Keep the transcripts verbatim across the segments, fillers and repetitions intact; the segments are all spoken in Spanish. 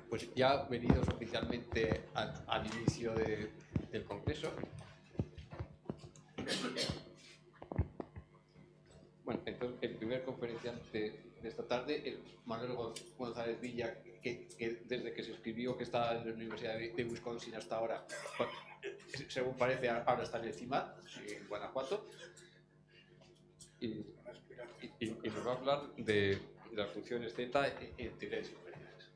pues ya venidos oficialmente al, al inicio de, del Congreso. Bueno, entonces el primer conferenciante de esta tarde es Manuel González Villa, que, que desde que se escribió que estaba en la Universidad de Wisconsin hasta ahora, según parece, ahora está en el CIMAD, en Guanajuato, y, y, y nos va a hablar de las funciones Z en teoría de singularidades.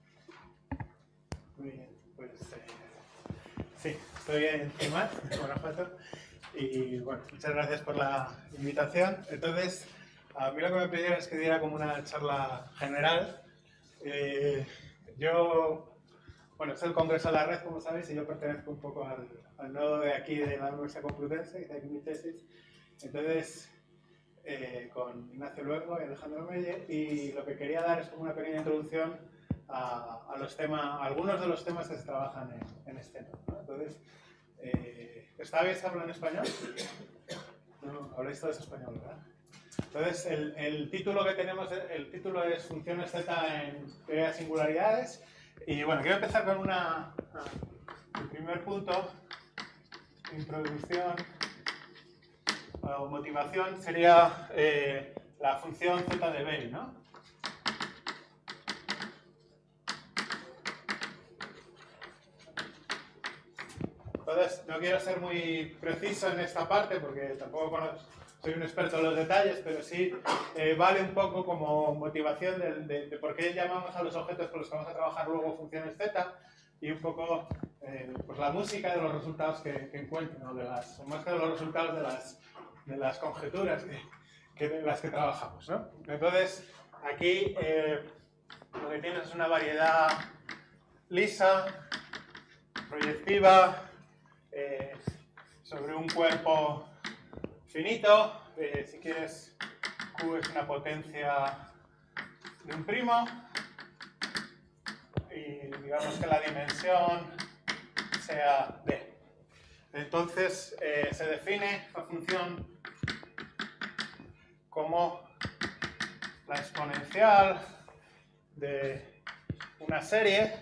Muy bien, pues eh, sí, estoy en CIMAD, en Guanajuato, y bueno, muchas gracias por la invitación. Entonces, a mí lo que me pidieron es que diera como una charla general. Eh, yo, bueno, es el Congreso de la Red, como sabéis, y yo pertenezco un poco al, al nodo de aquí de la Universidad Complutense, hice aquí mi tesis. Entonces, eh, con Ignacio Luengo y Alejandro Meyer, y lo que quería dar es como una pequeña introducción a, a los temas, a algunos de los temas que se trabajan en, en este nodo, ¿no? Entonces, eh, ¿está bien hablar en español? No, habláis todos español, ¿verdad? Entonces, el, el título que tenemos, el título es Funciones Z en teoría de singularidades. Y bueno, quiero empezar con una, el primer punto, introducción o motivación, sería eh, la función Z de Weil, ¿no? Entonces, no quiero ser muy preciso en esta parte porque tampoco conozco, soy un experto en los detalles, pero sí eh, vale un poco como motivación de, de, de por qué llamamos a los objetos con los que vamos a trabajar luego funciones Z y un poco eh, pues la música de los resultados que, que encuentro, ¿no? De las, o más que de los resultados de las, de las conjeturas que, que de las que trabajamos, ¿no? Entonces, aquí eh, lo que tienes es una variedad lisa, proyectiva, eh, sobre un cuerpo finito. Eh, si quieres, Q es una potencia de un primo y digamos que la dimensión sea D. Entonces eh, se define la función como la exponencial de una serie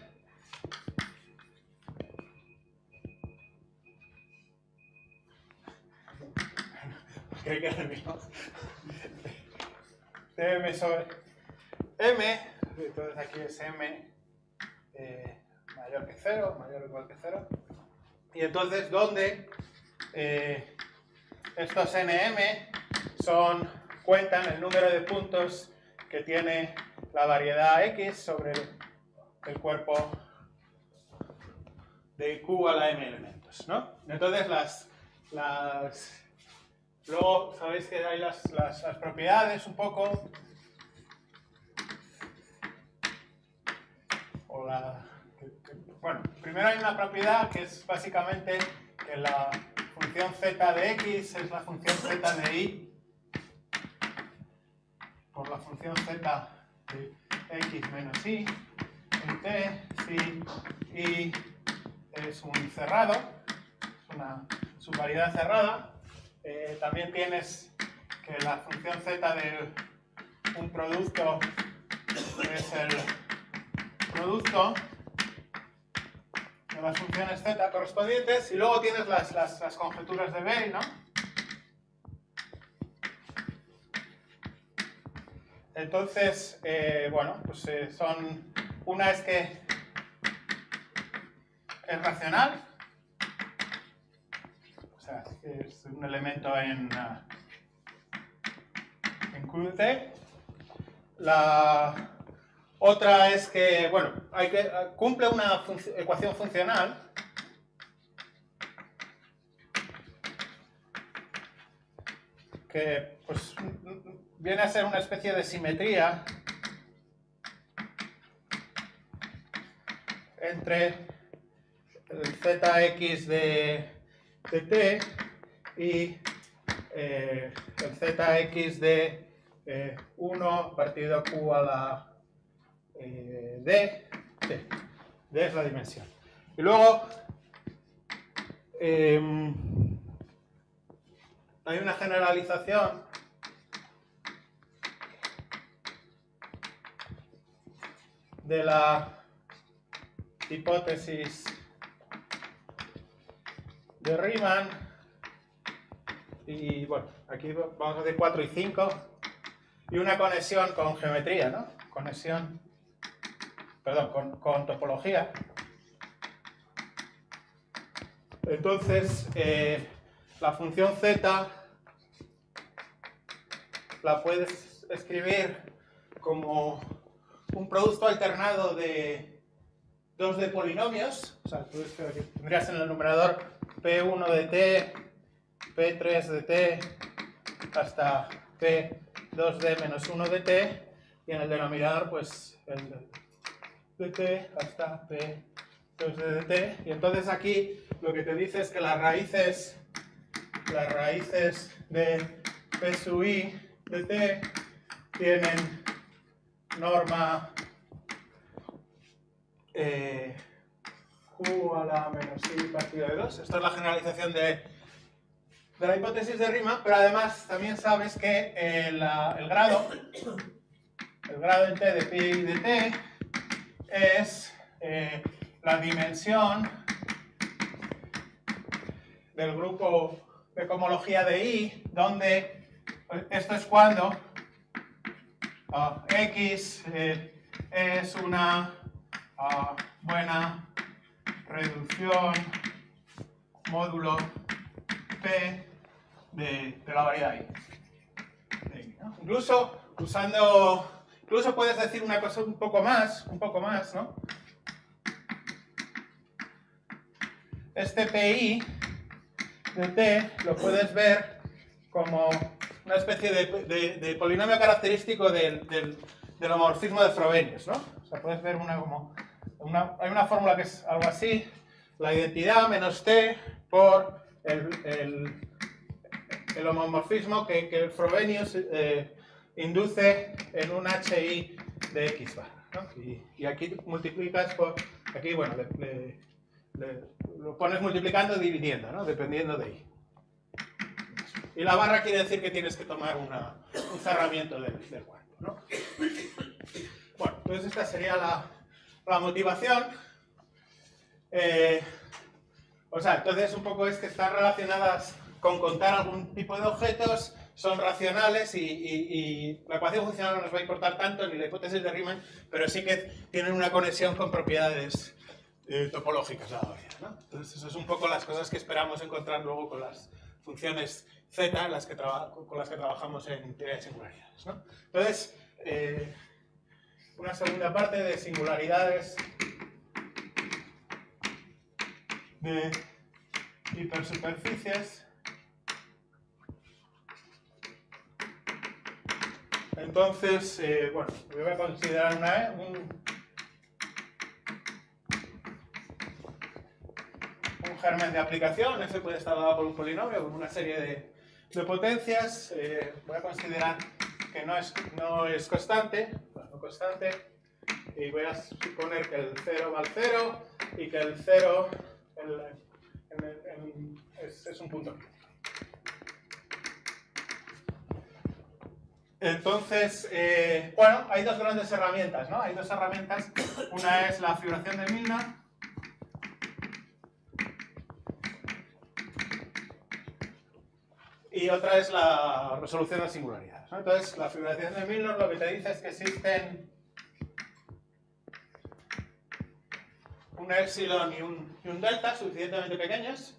que es el mismo. De M sobre M, entonces aquí es M eh, mayor que cero, mayor o igual que cero. Y entonces, donde eh, estos N M son, cuentan el número de puntos que tiene la variedad X sobre el, el cuerpo de Q a la M elementos, ¿no? Entonces, las, las luego sabéis que hay las, las, las propiedades un poco, o la, que, que, bueno, primero hay una propiedad que es básicamente que la función z de x es la función z de y por la función z de x menos y en t si y es un cerrado, es una subvariedad cerrada. Eh, también tienes que la función z de un producto es el producto de las funciones z correspondientes, y luego tienes las, las, las conjeturas de Weil, ¿no? Entonces, eh, bueno, pues eh, son, una es que es racional, o sea, es un elemento en, uh, en Q de T. La otra es que, bueno, hay que, cumple una func ecuación funcional que pues, viene a ser una especie de simetría entre el zx de, de t y eh, el zx de eh, uno partido a q a la eh, d, t. D es la dimensión. Y luego eh, hay una generalización de la hipótesis de Riemann. Y bueno, aquí vamos a hacer cuatro y cinco. Y una conexión con geometría, ¿no? Conexión, perdón, con, con topología. Entonces, eh, la función z la puedes escribir como un producto alternado de dos de polinomios. O sea, tú tendrías en el numerador P uno de t, P tres de t, hasta P dos d menos uno de t, y en el denominador, pues, el de t hasta P dos d de t. Y entonces aquí lo que te dice es que las raíces, las raíces de P sub i de t tienen norma eh, q a la menos i partido de dos. Esto es la generalización de, de la hipótesis de Riemann, pero además también sabes que eh, la, el grado, el grado en t de pi de t es eh, la dimensión del grupo de cohomología de I, donde esto es cuando uh, X eh, es una uh, buena reducción módulo P de, de la variedad I. ¿No? Incluso usando, incluso puedes decir una cosa un poco más, un poco más, ¿no? Este Pi de t lo puedes ver como una especie de, de, de polinomio característico del, del, del homomorfismo de Frobenius, ¿no? O sea, puedes ver una como una, hay una fórmula que es algo así: la identidad menos t por el, el, el homomorfismo que, que Frobenius eh, induce en un H I de X bar, ¿no? Y, y aquí multiplicas por, aquí, bueno, le, le, le, lo pones multiplicando y dividiendo, ¿no? Dependiendo de I. Y la barra quiere decir que tienes que tomar una, un cerramiento del, del cuerpo, ¿no? Bueno, entonces esta sería la, la motivación. Eh, o sea, entonces un poco es que están relacionadas con contar algún tipo de objetos, son racionales y, y, y la ecuación funcional no nos va a importar tanto, ni la hipótesis de Riemann, pero sí que tienen una conexión con propiedades eh, topológicas, la mayoría, ¿no? Entonces eso es un poco las cosas que esperamos encontrar luego con las funciones z, las que con las que trabajamos en teoría de singularidades, ¿no? Entonces, eh, una segunda parte de singularidades de hipersuperficies. Entonces, eh, bueno, voy a considerar una, un, un germen de aplicación. F puede estar dado por un polinomio con una serie de, de potencias. Eh, voy a considerar que no es, no es constante, no constante, y voy a suponer que el cero va al cero y que el cero el, el, el, el, es, es un punto. Entonces, eh, bueno, hay dos grandes herramientas, ¿no? Hay dos herramientas. Una es la figuración de Milnor. Y otra es la resolución de singularidades, ¿no? Entonces, la figuración de Milnor lo que te dice es que existen un epsilon y un, y un delta suficientemente pequeños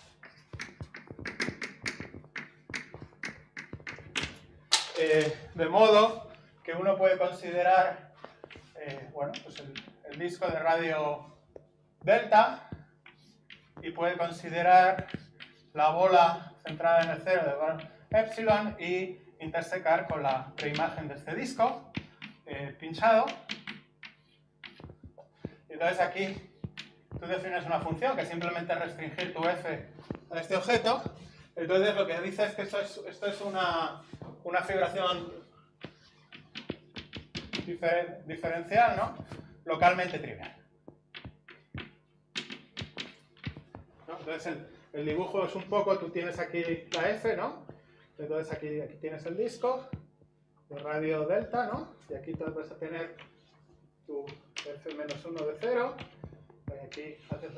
eh, de modo que uno puede considerar eh, bueno, pues el, el disco de radio delta y puede considerar la bola centrada en el cero de valor epsilon y intersecar con la preimagen de este disco eh, pinchado. Y entonces aquí tú defines una función que simplemente restringir tu f a este objeto. Entonces lo que dice es que esto es, esto es una, una figuración diferen, diferencial, ¿no? Localmente trivial, ¿no? Entonces el, el dibujo es un poco, tú tienes aquí la f, ¿no? Entonces aquí, aquí tienes el disco de radio delta, ¿no? Y aquí tú vas a tener tu f menos uno de cero,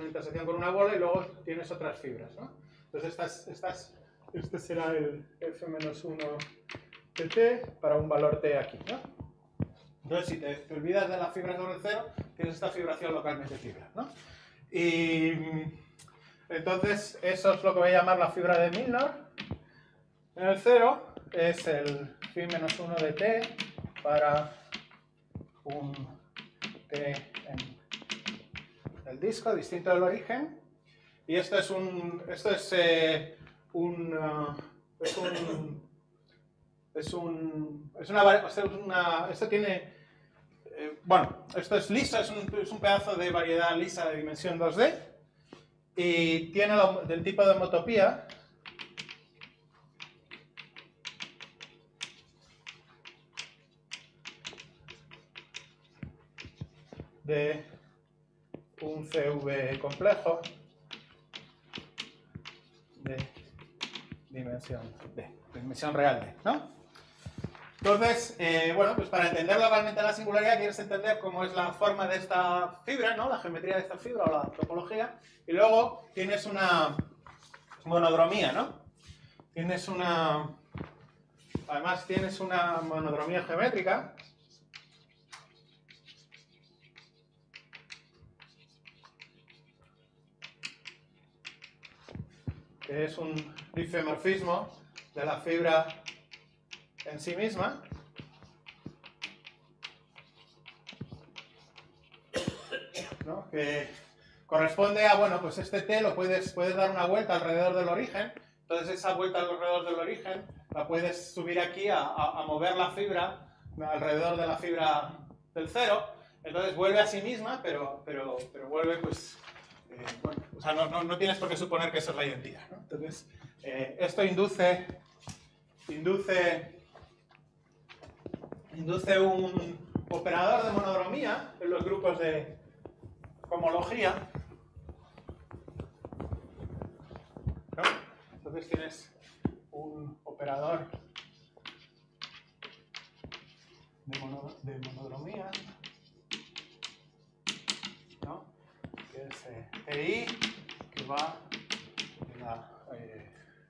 una intersección con una bola y luego tienes otras fibras, ¿no? Entonces estas, estas, este será el F menos uno de T para un valor T aquí, ¿no? Entonces si te, te olvidas de la fibra sobre el cero, tienes esta fibración localmente fibra, ¿no? Y entonces eso es lo que voy a llamar la fibra de Milnor. En el cero es el phi menos uno de T para un T en el disco, distinto del origen. Y esto es un... Esto es, eh, un, uh, es un... Es un... Es una... Es una esto tiene... Eh, bueno, esto es liso, es un, es un pedazo de variedad lisa de dimensión dos D. Y tiene lo, del tipo de homotopía de un C V complejo de dimensión D, de dimensión real D, ¿no? Entonces, eh, bueno, pues para entender localmente la singularidad quieres entender cómo es la forma de esta fibra, ¿no? La geometría de esta fibra o la topología, y luego tienes una monodromía, ¿no? Tienes una... Además tienes una monodromía geométrica que es un difeomorfismo de la fibra en sí misma, ¿no? Que corresponde a, bueno, pues este T lo puedes, puedes dar una vuelta alrededor del origen, entonces esa vuelta alrededor del origen la puedes subir aquí a, a, a mover la fibra alrededor de la fibra del cero, entonces vuelve a sí misma, pero, pero, pero vuelve pues... Eh, bueno, o sea, no, no, no tienes por qué suponer que eso es la identidad, ¿no? Entonces, eh, esto induce, induce, induce un operador de monodromía en los grupos de homología, ¿no? Entonces tienes un operador de, mono, de monodromía, ¿no? Que es eh, T I, que va en la... Eh,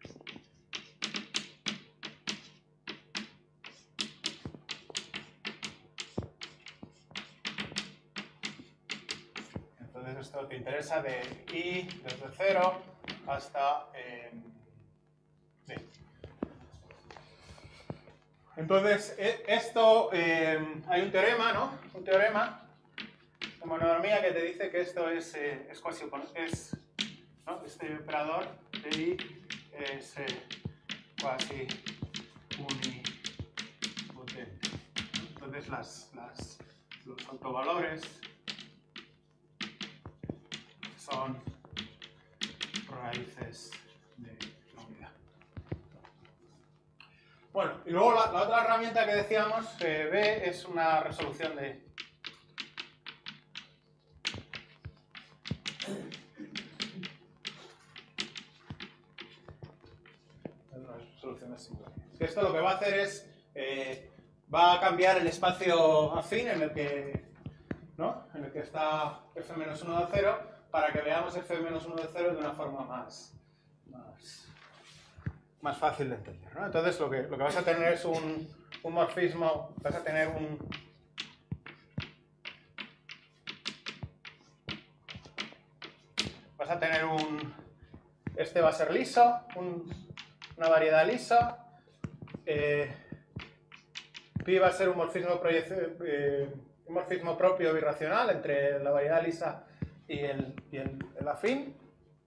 entonces esto te interesa de I desde cero hasta eh, D. Entonces, esto, eh, hay un teorema, ¿no? Un teorema de monodromía que te dice que esto es, eh, es cuasi es, ¿no? Este operador de I es eh, cuasi unipotente. Entonces las, las, los autovalores son raíces de la unidad. Bueno, y luego la, la otra herramienta que decíamos, eh, B, es una resolución de soluciones singulares. Esto lo que va a hacer es, eh, va a cambiar el espacio afín en el que, ¿no? En el que está F menos uno de cero, para que veamos F menos uno de cero de una forma más, más, más fácil de entender, ¿no? Entonces lo que, lo que vas a tener es un, un morfismo, vas a tener un... Vas a tener un... Este va a ser liso, un... una variedad lisa, eh, pi va a ser un morfismo, eh, un morfismo propio birracional entre la variedad lisa y el, y el, el afín.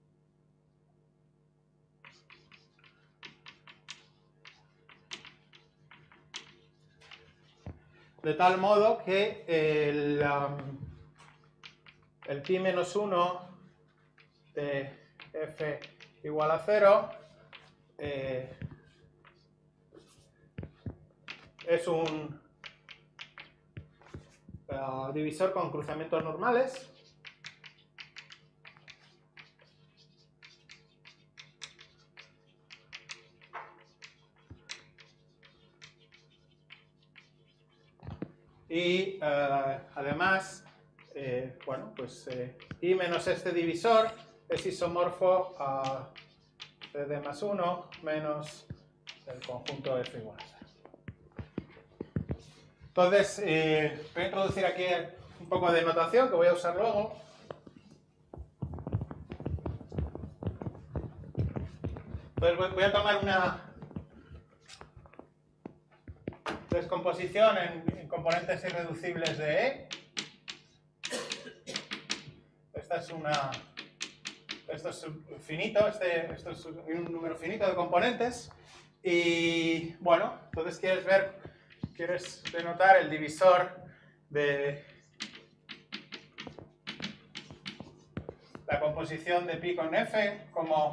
De tal modo que el, um, el pi menos uno de f igual a cero Eh, es un uh, divisor con cruzamientos normales. Y uh, además, eh, bueno, pues eh, y menos este divisor es isomorfo a C D más uno menos el conjunto F igual a cero. Entonces, eh, voy a introducir aquí un poco de notación que voy a usar luego. Entonces voy a tomar una descomposición en, en componentes irreducibles de E. Esta es una, esto es finito, este, esto es un número finito de componentes. Y bueno, entonces quieres ver, quieres denotar el divisor de la composición de pi con F como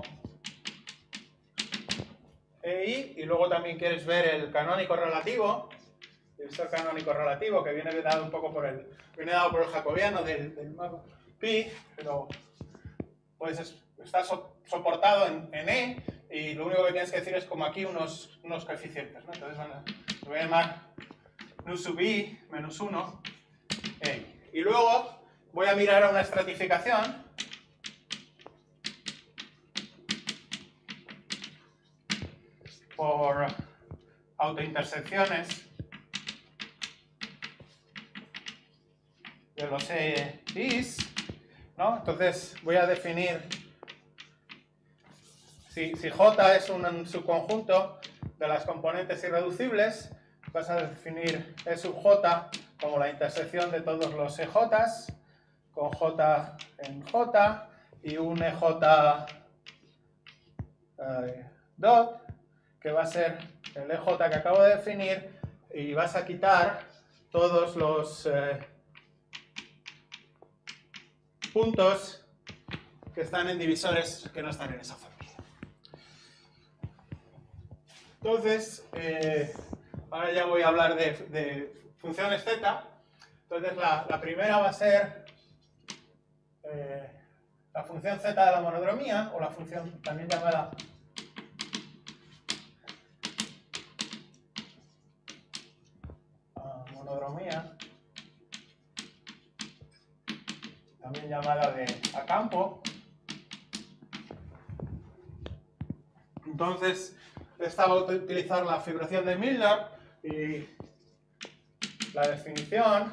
E I, y luego también quieres ver el canónico relativo, el divisor canónico relativo, que viene dado un poco por el, viene dado por el jacobiano del, del pi, pero pues está so, soportado en, en E, y lo único que tienes que decir es como aquí unos, unos coeficientes, ¿no? Entonces van a, lo voy a llamar nu sub i menos uno E. Y luego voy a mirar a una estratificación por autointersecciones de los E Is, ¿no? Entonces voy a definir si, si J es un, un subconjunto de las componentes irreducibles, vas a definir E sub J como la intersección de todos los E J's con J en J y un E J eh, dot, que va a ser el E J que acabo de definir, y vas a quitar todos los eh, puntos que están en divisores que no están en esa familia. Entonces, eh, ahora ya voy a hablar de, de funciones z. Entonces, la, la primera va a ser eh, la función z de la monodromía, o la función también llamada monodromía, también llamada de a campo. Entonces, esta va a utilizar la fibración de Milnor y la definición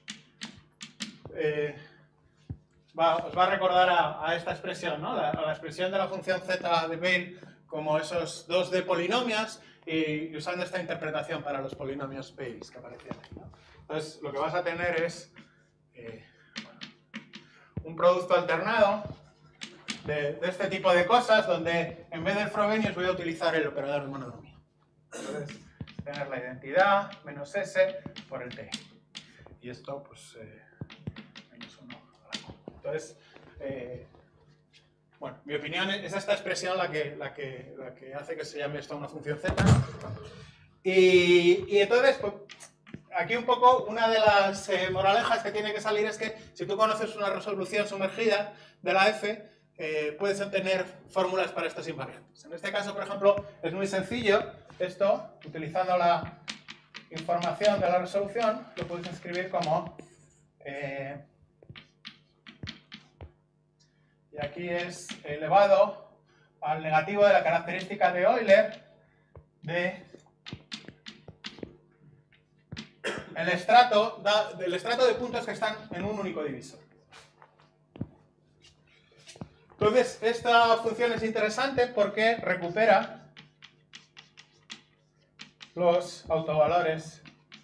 eh, va, os va a recordar a, a esta expresión, ¿no? La, a la expresión de la función z de Bale como esos dos de polinomios, y, y usando esta interpretación para los polinomios Bales que aparecían ahí, ¿no? Entonces, lo que vas a tener es eh, bueno, un producto alternado de, de este tipo de cosas, donde en vez del Frobenius voy a utilizar el operador de monodromía. Entonces, tener la identidad menos S por el T. Y esto, pues, eh, menos uno a la compu. Entonces, eh, bueno, mi opinión es esta expresión la que, la, que, la que hace que se llame esto una función z. Y, y entonces, pues, aquí un poco una de las eh, moralejas que tiene que salir es que si tú conoces una resolución sumergida de la f, eh, puedes obtener fórmulas para estos invariantes. En este caso, por ejemplo, es muy sencillo. Esto, utilizando la información de la resolución, lo puedes escribir como eh, y aquí es elevado al negativo de la característica de Euler de el estrato, da, del estrato de puntos que están en un único divisor. Entonces, esta función es interesante porque recupera los autovalores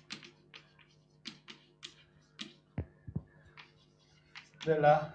de la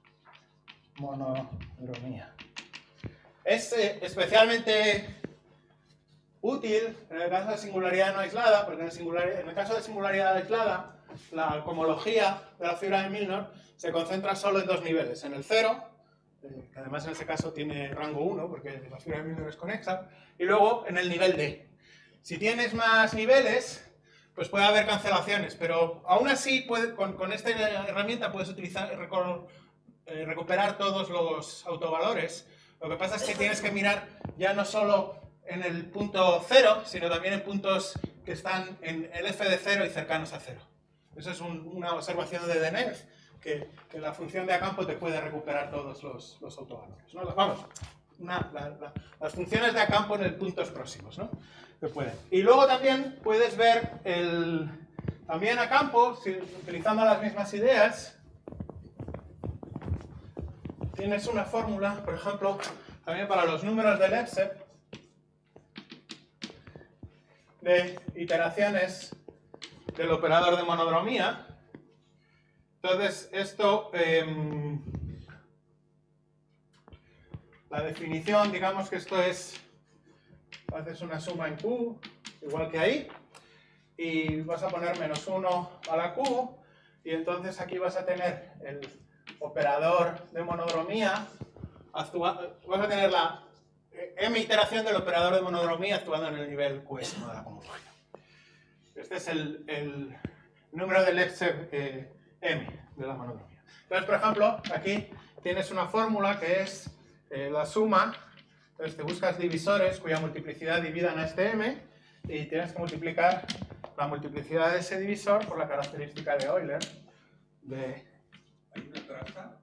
monodromía. Es eh, especialmente útil en el caso de singularidad no aislada, porque en el, singularidad, en el caso de singularidad aislada, la cohomología de la fibra de Milnor se concentra solo en dos niveles, en el cero, eh, que además en ese caso tiene rango uno, porque la fibra de Milnor es conexa, y luego en el nivel D. Si tienes más niveles, pues puede haber cancelaciones, pero aún así puede, con, con esta herramienta puedes utilizar, recor, eh, recuperar todos los autovalores. Lo que pasa es que tienes que mirar ya no solo en el punto cero, sino también en puntos que están en el f de cero y cercanos a cero. Eso es un, una observación de Deneuve, que, que la función de a campo te puede recuperar todos los, los autovalores, ¿no? Vamos, una, la, la, las funciones de a campo en el puntos próximos, ¿no? Que pueden. Y luego también puedes ver el, también a campo, si, utilizando las mismas ideas, tienes una fórmula, por ejemplo, también para los números de Levsev, de iteraciones del operador de monodromía. Entonces, esto, eh, la definición, digamos que esto es, haces una suma en Q, igual que ahí, y vas a poner menos uno a la Q, y entonces aquí vas a tener el operador de monodromía, actua, vas a tener la m iteración del operador de monodromía actuando en el nivel Qsimo de la comunidad. Este es el, el número de Levsev eh, m de la monodromía. Entonces, por ejemplo, aquí tienes una fórmula que es eh, la suma. Entonces, te buscas divisores cuya multiplicidad dividan a este m y tienes que multiplicar la multiplicidad de ese divisor por la característica de Euler. De... ¿Hay una traza?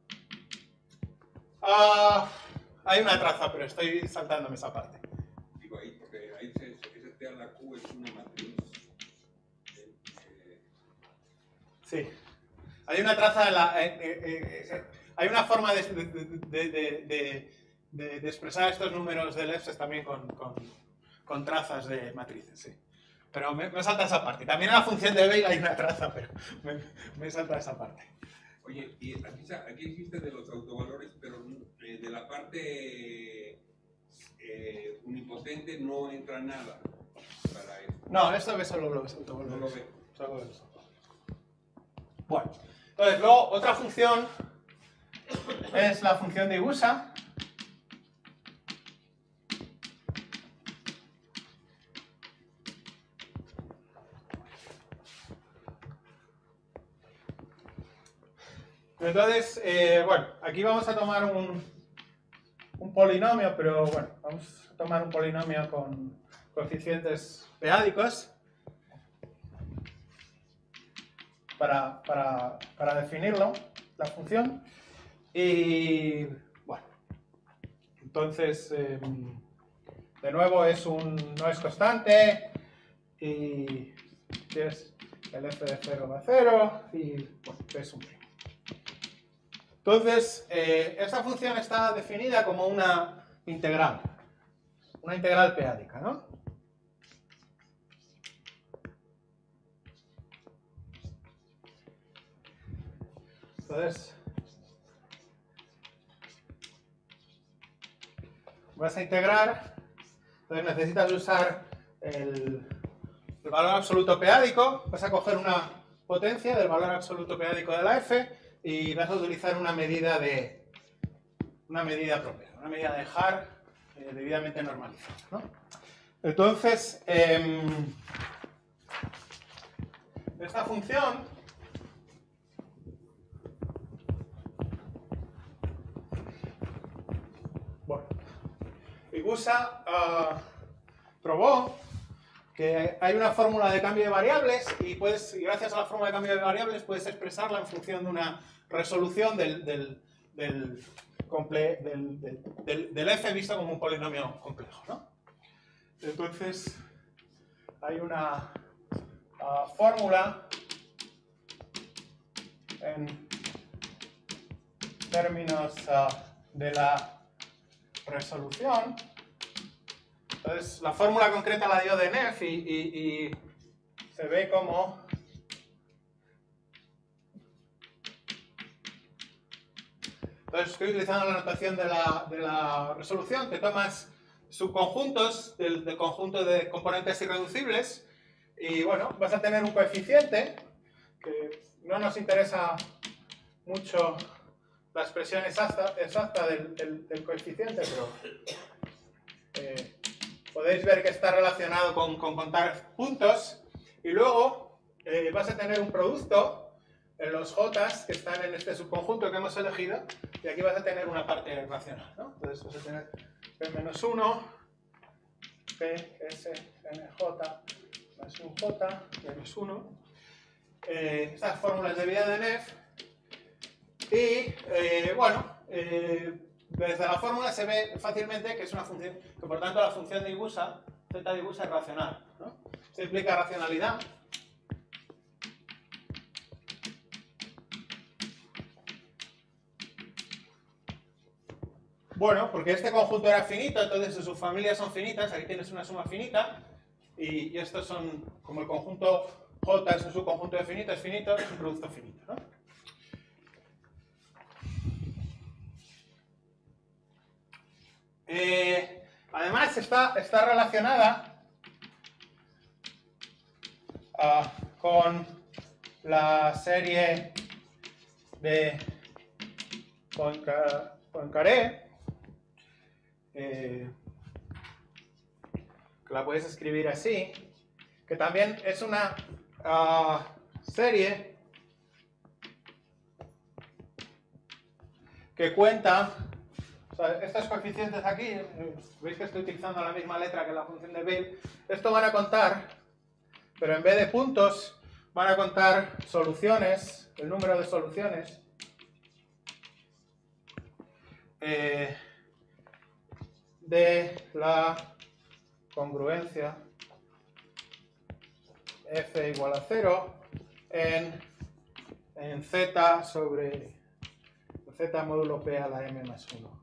Uh, hay una traza, pero estoy saltándome esa parte. Digo ahí, porque ahí se, ese T a la Q es una matriz. Eh, Sí. Hay una traza, en la, eh, eh, eh, hay una forma de, de, de, de, de, de expresar estos números de Levsev también con, con, con trazas de matrices, sí. Pero me, me salta esa parte. También en la función de Weyl hay una traza, pero me, me salta esa parte. Oye, y aquí, aquí existe de los autovalores, pero eh, de la parte eh, unipotente no entra nada para esto. No, esto ve solo los autovalores. No lo ve. Solo los autovalores. Bueno, entonces luego otra función es la función de Igusa. Entonces, eh, bueno, aquí vamos a tomar un, un polinomio, pero bueno, vamos a tomar un polinomio con coeficientes p-ádicos para, para, para definirlo, la función. Y bueno, entonces, eh, de nuevo es un, no es constante y tienes el f de cero va a cero y bueno, es un primo. Entonces, eh, esta función está definida como una integral, una integral p-ádica, ¿no? Entonces, vas a integrar, entonces necesitas usar el, el valor absoluto p-ádico, vas a coger una potencia del valor absoluto p-ádico de la f y vas a utilizar una medida de una medida propia, una medida de Haar eh, debidamente normalizada, ¿no? Entonces, eh, esta función bueno, Igusa uh, probó que hay una fórmula de cambio de variables y puedes, y gracias a la fórmula de cambio de variables puedes expresarla en función de una resolución del, del, del, comple, del, del, del, del f visto como un polinomio complejo, ¿no? Entonces, hay una uh, fórmula en términos uh, de la resolución. Entonces, la fórmula concreta la dio de Neff y, y, y se ve como entonces estoy utilizando la notación de la, de la resolución, que tomas subconjuntos del, del conjunto de componentes irreducibles y bueno, vas a tener un coeficiente que no nos interesa mucho la expresión exacta, exacta del, del, del coeficiente, pero eh, podéis ver que está relacionado con, con contar puntos y luego eh, vas a tener un producto en los J que están en este subconjunto que hemos elegido y aquí vas a tener una parte racional, ¿no? Entonces vas a tener p menos uno, p, s, n, j, más un j, menos uno. Eh, estas fórmulas de vida de Neff Y eh, bueno, eh, desde la fórmula se ve fácilmente que es una función, que por tanto la función de Igusa, z de Igusa es racional, ¿no? Esto implica racionalidad. Bueno, porque este conjunto era finito, entonces sus subfamilias son finitas, aquí tienes una suma finita, y, y estos son, como el conjunto J es un subconjunto de finito, es finito, es un producto finito, ¿no? Eh, además está, está relacionada uh, con la serie de Poincaré, eh, que la puedes escribir así, que también es una uh, serie que cuenta, o sea, estos coeficientes aquí, eh, veis que estoy utilizando la misma letra que la función de Weil, esto van a contar, pero en vez de puntos, van a contar soluciones, el número de soluciones, eh, de la congruencia f igual a cero en, en z sobre z módulo p a la m más uno.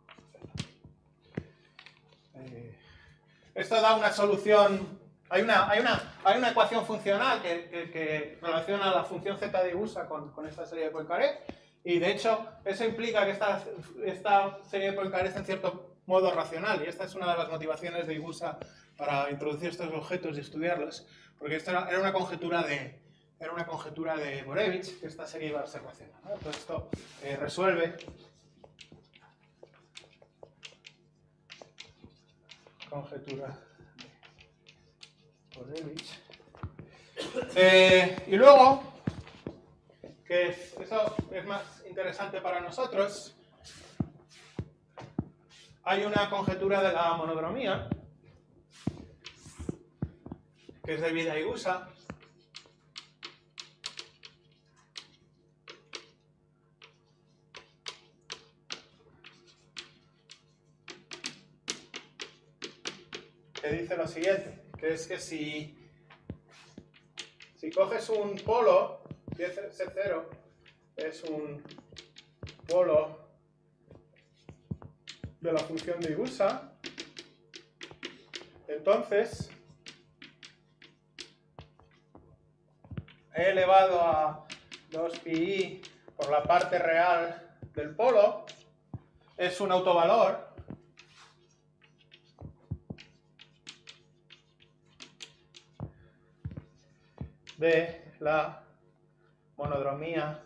Eh, esto da una solución, hay una, hay una, hay una ecuación funcional que, que, que relaciona la función z de Igusa con, con esta serie de Poincaré, y de hecho eso implica que esta, esta serie de Poincaré es en cierto modo racional, y esta es una de las motivaciones de Igusa para introducir estos objetos y estudiarlos, porque esto era una conjetura de, era una conjetura de Borevich, que esta serie iba a ser racional, ¿no? Entonces esto eh, resuelve conjetura de Borevich. Eh, y luego, que es, eso es más interesante para nosotros, hay una conjetura de la monodromía, que es debida a Igusa, que dice lo siguiente, que es que si, si coges un polo, C cero es un polo de la función de Igusa, entonces E elevado a dos pi i por la parte real del polo es un autovalor de la monodromía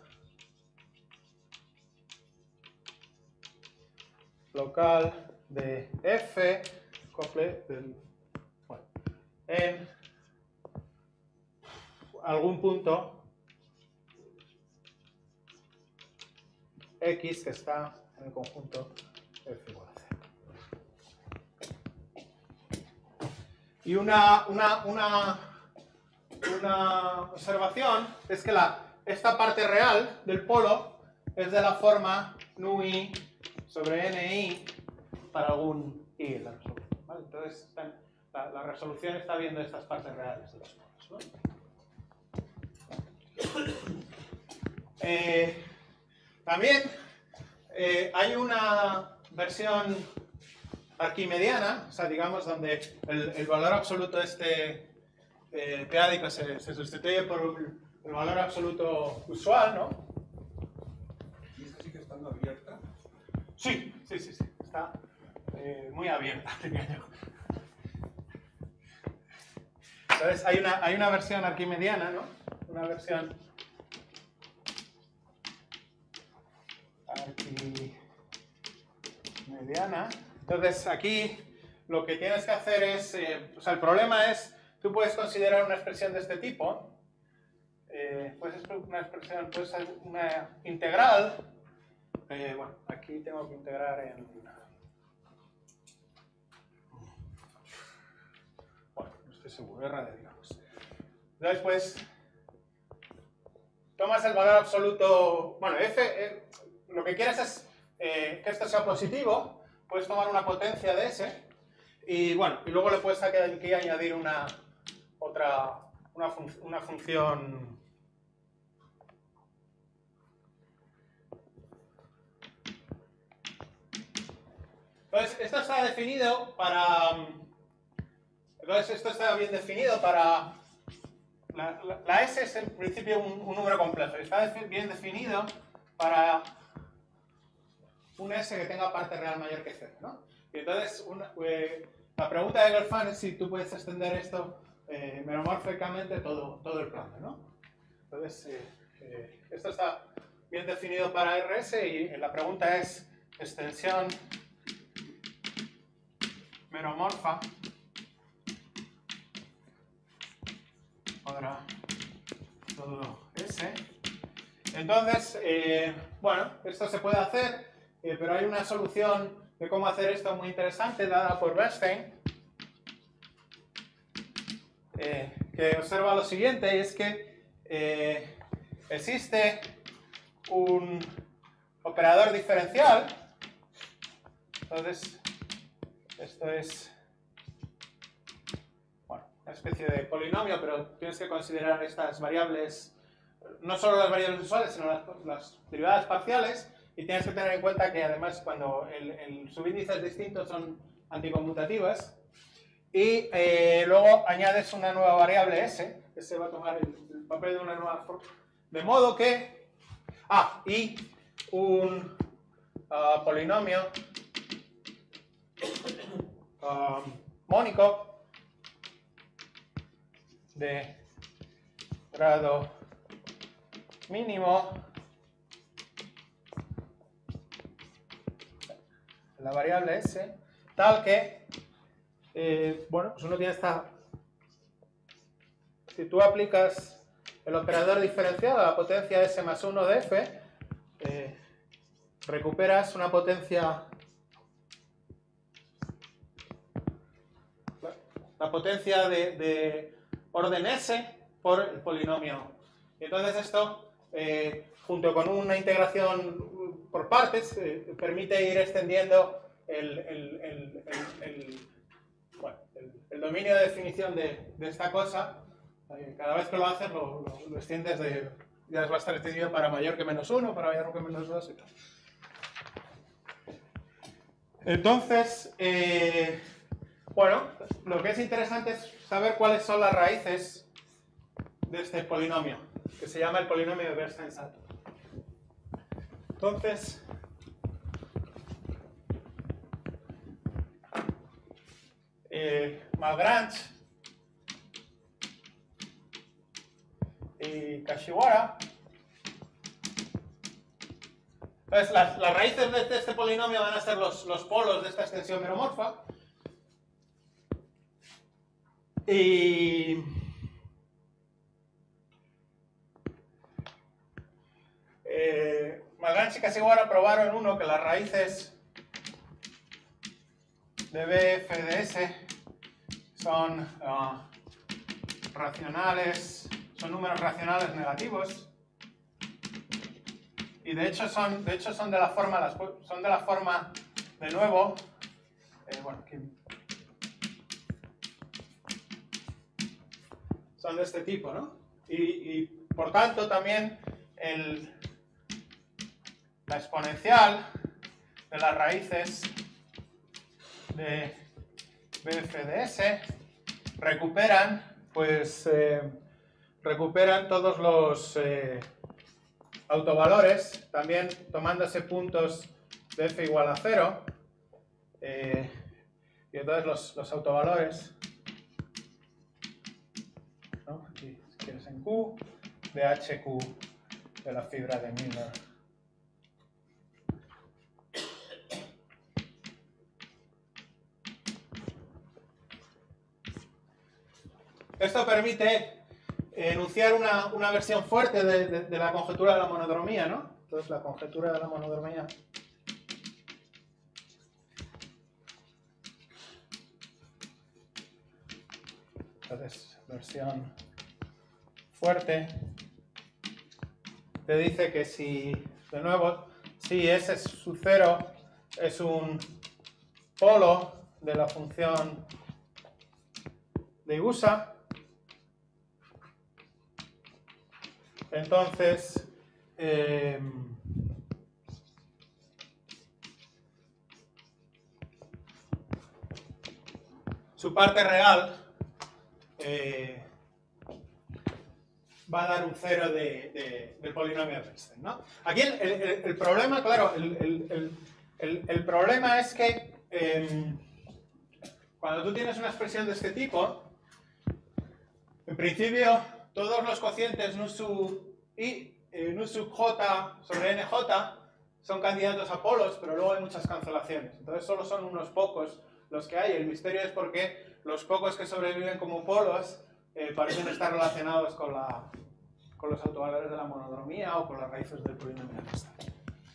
local de F del, bueno, en algún punto X que está en el conjunto F igual a cero. Y una, una, una, una observación es que la, esta parte real del polo es de la forma nu-i sobre ni para algún i en la resolución, ¿vale? Entonces están, la, la resolución está viendo estas partes reales de los polos, ¿no? Eh, también eh, hay una versión arquimediana, o sea, digamos, donde el, el valor absoluto este eh, p-ádico se, se sustituye por el valor absoluto usual, ¿no? ¿Y esta sigue estando abierta? Sí, sí, sí, sí, está eh, muy abierta, diría yo. Entonces, hay una, hay una versión arquimediana, ¿no? Una versión arquimediana. Entonces, aquí lo que tienes que hacer es, eh, o sea, el problema es, tú puedes considerar una expresión de este tipo, eh, puedes una expresión, puede ser una integral, eh, bueno, aquí tengo que integrar en, bueno, no estoy seguro, R de, digamos. Entonces, pues, tomas el valor absoluto, bueno, f, eh, lo que quieres es eh, que esto sea positivo, puedes tomar una potencia de S y bueno, y luego le puedes aquí añadir una otra una, fun una función entonces esto está definido para entonces esto está bien definido para la, la, la S es en principio un, un número complejo, está bien definido para un S que tenga parte real mayor que cero, ¿no? Y entonces, una, eh, la pregunta de Gelfand es si tú puedes extender esto eh, meromórficamente todo, todo el plano, ¿no? Entonces, eh, eh, esto está bien definido para R S y la pregunta es extensión meromorfa para todo S. Entonces, eh, bueno, esto se puede hacer, eh, pero hay una solución de cómo hacer esto muy interesante dada por Bernstein, eh, que observa lo siguiente, y es que eh, existe un operador diferencial. Entonces, esto es bueno, una especie de polinomio, pero tienes que considerar estas variables, no solo las variables usuales, sino las, las derivadas parciales, y tienes que tener en cuenta que además cuando el, el subíndices distintos son anticonmutativas, y eh, luego añades una nueva variable S, que se va a tomar el, el papel de una nueva forma, de modo que, ah, y un uh, polinomio um, mónico de grado mínimo, la variable S, tal que, eh, bueno, pues uno tiene esta, si tú aplicas el operador diferencial a la potencia S más uno de F, eh, recuperas una potencia, la potencia de, de orden S por el polinomio. Y entonces esto, eh, junto con una integración por partes, eh, permite ir extendiendo el, el, el, el, el, bueno, el, el dominio de definición de, de esta cosa. Eh, cada vez que lo haces, lo, lo, lo extiendes de, ya va a estar extendido para mayor que menos uno, para mayor que menos dos y tal. Entonces, eh, bueno, lo que es interesante es saber cuáles son las raíces de este polinomio, que se llama el polinomio de Bernstein-Sato. Entonces, eh, Malgrange y Kashiwara. Entonces, las, las raíces de este, este polinomio van a ser los, los polos de esta extensión meromorfa. Y eh, Malgrange y Kashiwara probaron uno que las raíces de B F de S son uh, racionales, son números racionales negativos, y de hecho son, de hecho son de la forma, las, son de la forma, de nuevo, eh, bueno, aquí, son de este tipo, ¿no? Y, y por tanto también el, la exponencial de las raíces de B F de S recuperan, pues, eh, recuperan todos los eh, autovalores, también tomándose puntos de F igual a cero, eh, y entonces los, los autovalores, ¿no? Aquí, si quieres en Q, de H Q de la fibra de Miller. Esto permite enunciar una, una versión fuerte de, de, de la conjetura de la monodromía, ¿no? Entonces, la conjetura de la monodromía entonces, versión fuerte te dice que si, de nuevo, si S sub cero es un polo de la función de I G U S A, entonces eh, su parte real eh, va a dar un cero de, de, del polinomio de Bernstein, ¿no? Aquí el, el, el problema, claro, el, el, el, el problema es que eh, cuando tú tienes una expresión de este tipo, en principio todos los cocientes nu sub i, eh, nu sub j sobre nj son candidatos a polos, pero luego hay muchas cancelaciones. Entonces solo son unos pocos los que hay. El misterio es por qué los pocos que sobreviven como polos eh, parecen estar relacionados con, la, con los autovalores de la monodromía o con las raíces del polinomio de Bernstein.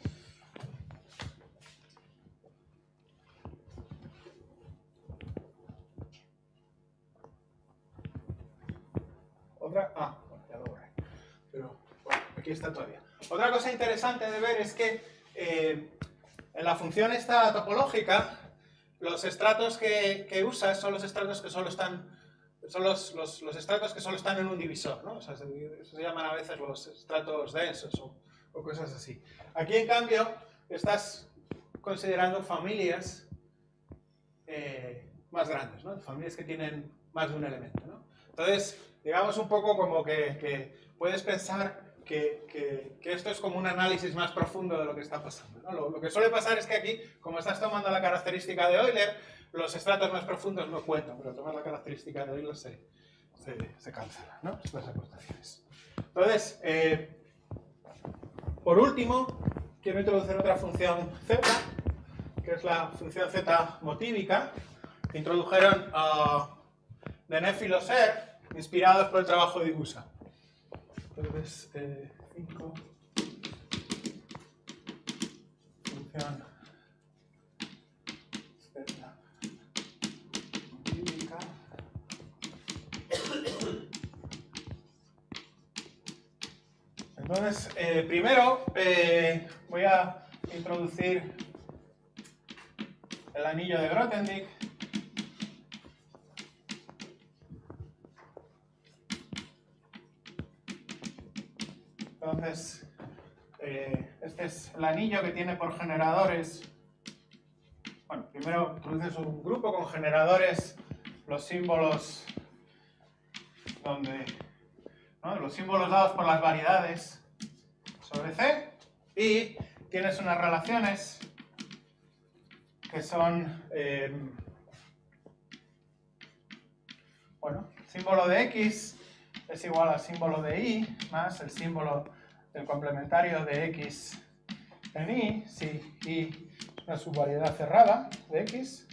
Otra, ah, bueno, ya lo borré. Pero bueno, aquí está todavía. Otra cosa interesante de ver es que eh, en la función esta topológica, los estratos que, que usas son los estratos que solo están, son los, los, los estratos que solo están en un divisor, ¿no? O sea, se, se llaman a veces los estratos densos o, o cosas así. Aquí, en cambio, estás considerando familias eh, más grandes, ¿no? Familias que tienen más de un elemento, ¿no? Entonces, digamos un poco como que, que puedes pensar que, que, que esto es como un análisis más profundo de lo que está pasando, ¿no? Lo, lo que suele pasar es que aquí, como estás tomando la característica de Euler, los estratos más profundos no cuentan, pero tomar la característica de Euler se, se, se cancela, ¿no? Estas aportaciones. Entonces, eh, por último, quiero introducir otra función z, que es la función z motívica, que introdujeron uh, Denef y Loser, inspirados por el trabajo de I G U S A. Entonces, eh, cinco, función z motívica. Entonces, eh, primero eh, voy a introducir el anillo de Grothendieck. Entonces, eh, este es el anillo que tiene por generadores. Bueno, primero introduces un grupo con generadores, los símbolos donde, ¿no? Los símbolos dados por las variedades sobre C, y tienes unas relaciones que son, eh, bueno, símbolo de X es igual al símbolo de Y más el símbolo del complementario de X en Y, si Y es una subvariedad cerrada de X.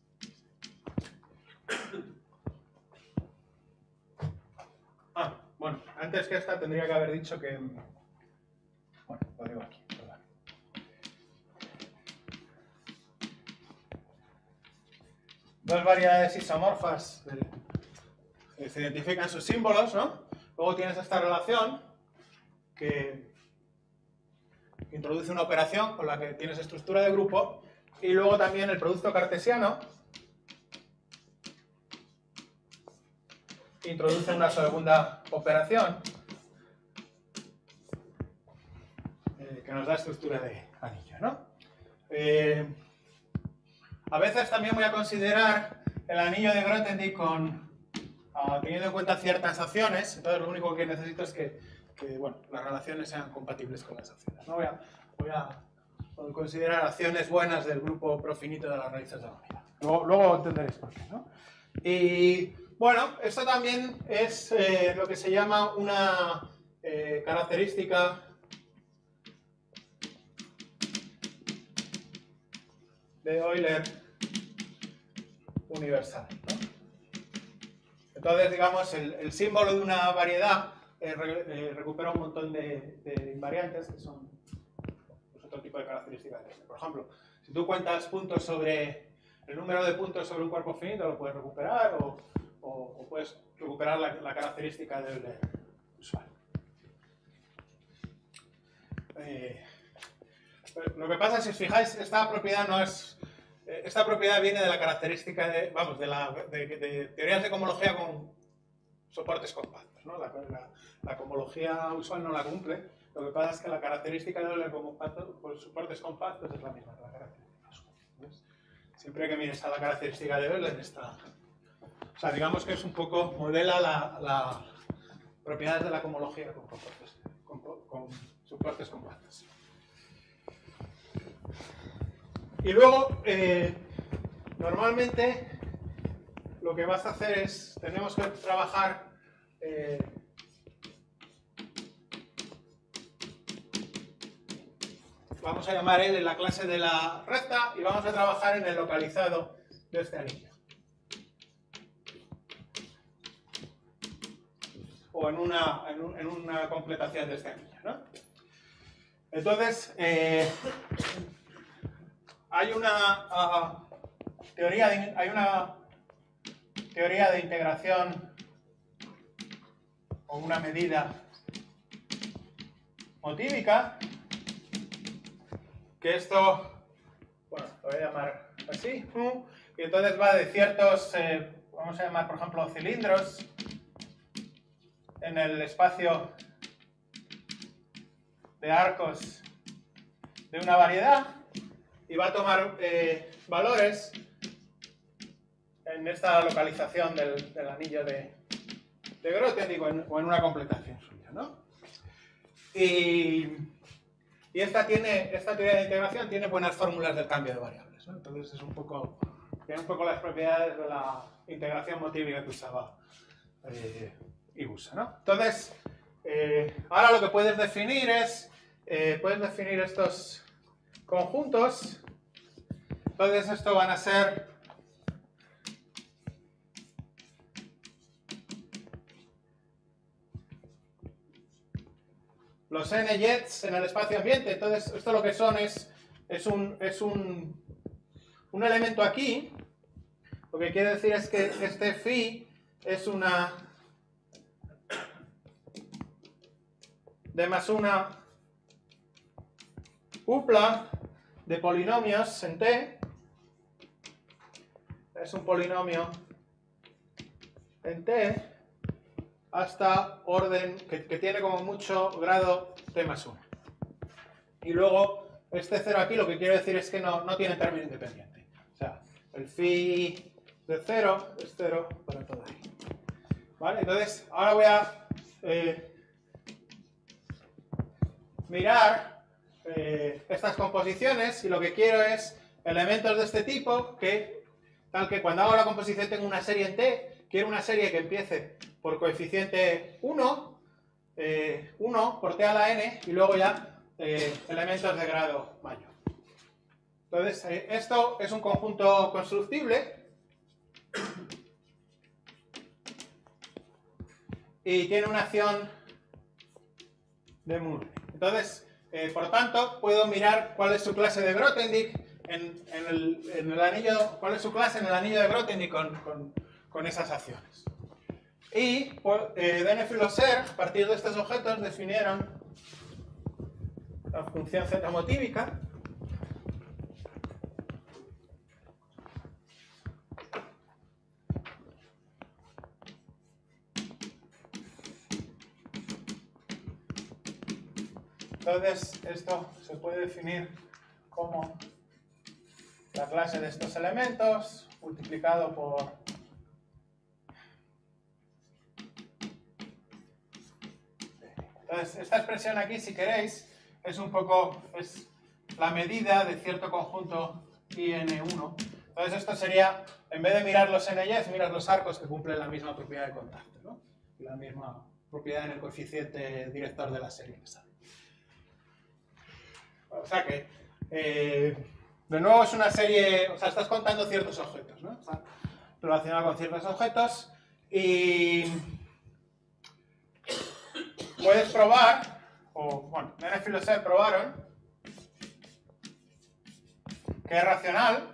Ah, bueno, antes que esta tendría que haber dicho que... Bueno, lo digo aquí, perdón. Dos variedades isomorfas eh, se identifican sus símbolos, ¿no? Luego tienes esta relación que introduce una operación con la que tienes estructura de grupo, y luego también el producto cartesiano introduce una segunda operación eh, que nos da estructura de anillo, ¿no? Eh, a veces también voy a considerar el anillo de Grothendieck con, uh, teniendo en cuenta ciertas acciones. Entonces lo único que necesito es que, que bueno, las relaciones sean compatibles con las acciones, ¿no? Voy a, voy a considerar acciones buenas del grupo profinito de las raíces de la unidad. Luego, luego entenderéis por qué, ¿no? Y bueno, esto también es eh, lo que se llama una eh, característica de Euler universal, ¿no? Entonces, digamos, el, el símbolo de una variedad eh, re, eh, recupera un montón de, de invariantes que son pues, otro tipo de características. Por ejemplo, si tú cuentas puntos sobre el número de puntos sobre un cuerpo finito, lo puedes recuperar, o, o, o puedes recuperar la, la característica del Euler usual. Eh, Lo que pasa, si os fijáis, esta propiedad no es... Esta propiedad viene de la característica de, vamos, de, la, de, de teorías de cohomología con soportes compactos, ¿no? La, la, la cohomología usual no la cumple. Lo que pasa es que la característica de Euler con soportes compactos es la misma que la característica usual. ¿Ves? Siempre que mires a la característica de Euler está... O sea, digamos que es un poco, modela la, la propiedades de la cohomología con, comportes, con, con soportes compactos. Y luego, eh, normalmente, lo que vas a hacer es, tenemos que trabajar eh, vamos a llamar L en la clase de la recta y vamos a trabajar en el localizado de este anillo. O en una, en un, en una completación de este anillo, ¿no? Entonces, eh, hay una uh, teoría de, hay una teoría de integración o una medida motívica que esto, bueno, lo voy a llamar así, y entonces va de ciertos, eh, vamos a llamar por ejemplo cilindros en el espacio de arcos de una variedad y va a tomar eh, valores en esta localización del, del anillo de, de Grothendieck o en, o en una completación suya, ¿no? Y, y esta, tiene, esta teoría de integración tiene buenas fórmulas del cambio de variables, ¿no? Entonces es un poco, tiene un poco las propiedades de la integración motívica que usaba eh, y usa, ¿no? Entonces, eh, ahora lo que puedes definir es, eh, puedes definir estos conjuntos. Entonces esto van a ser los n jets en el espacio ambiente. Entonces esto lo que son es, es, un, es un, un elemento aquí. Lo que quiere decir es que este phi es una d más una upla de polinomios en T. Es un polinomio en T hasta orden que, que tiene como mucho grado T más uno. Y luego este cero aquí lo que quiere decir es que no, no tiene término independiente. O sea, el phi de cero es cero para todo ahí. ¿Vale? Entonces, ahora voy a eh, mirar eh, estas composiciones y lo que quiero es elementos de este tipo que, tal que cuando hago la composición tengo una serie en T, quiero una serie que empiece por coeficiente uno, eh, uno por T a la N y luego ya eh, elementos de grado mayor. Entonces, eh, esto es un conjunto constructible y tiene una acción de Murray. Entonces, eh, por tanto, puedo mirar cuál es su clase de Grothendieck en, en, el, en el anillo, cuál es su clase en el anillo de Grothendieck con, con, con esas acciones. Y pues, eh, Denef y Loser, a partir de estos objetos, definieron la función z motívica. Entonces, esto se puede definir como la clase de estos elementos multiplicado por Entonces, esta expresión aquí, si queréis, es un poco es la medida de cierto conjunto I N uno. Entonces, esto sería, en vez de mirar los N Js, miras los arcos que cumplen la misma propiedad de contacto, ¿no? La misma propiedad en el coeficiente director de la serie que sale. O sea que, eh, de nuevo es una serie, o sea, estás contando ciertos objetos, ¿no? Está relacionado con ciertos objetos y puedes probar, o bueno, Denef y Loser probaron que es racional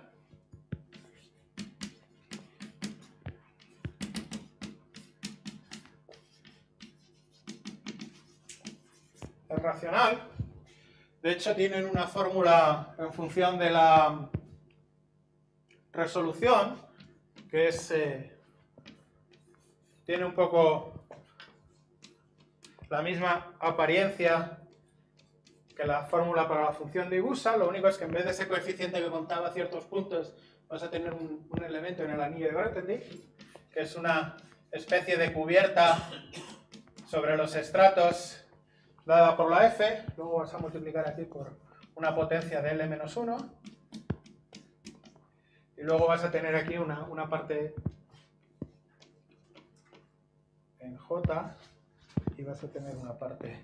es racional De hecho, tienen una fórmula en función de la resolución, que es, eh, tiene un poco la misma apariencia que la fórmula para la función difusa. Lo único es que en vez de ese coeficiente que contaba ciertos puntos, vas a tener un, un elemento en el anillo de Grothendieck, que es una especie de cubierta sobre los estratos dada por la F. Luego vas a multiplicar aquí por una potencia de L menos uno. Y luego vas a tener aquí una, una parte en J y vas a tener una parte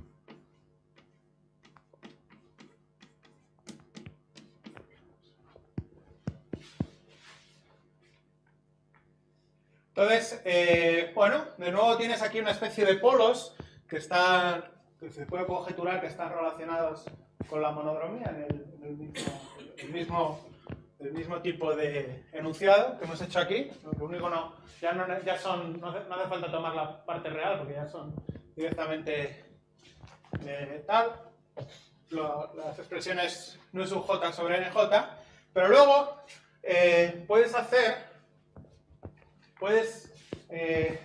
entonces, eh, bueno, de nuevo tienes aquí una especie de polos que están, que se puede conjeturar que están relacionados con la monodromía en el, en el mismo, el mismo el mismo tipo de enunciado que hemos hecho aquí. Lo único no, ya no, ya son, no hace, no hace falta tomar la parte real porque ya son directamente eh, tal. Lo, las expresiones nu sub j sobre N J. Pero luego eh, puedes hacer, puedes eh,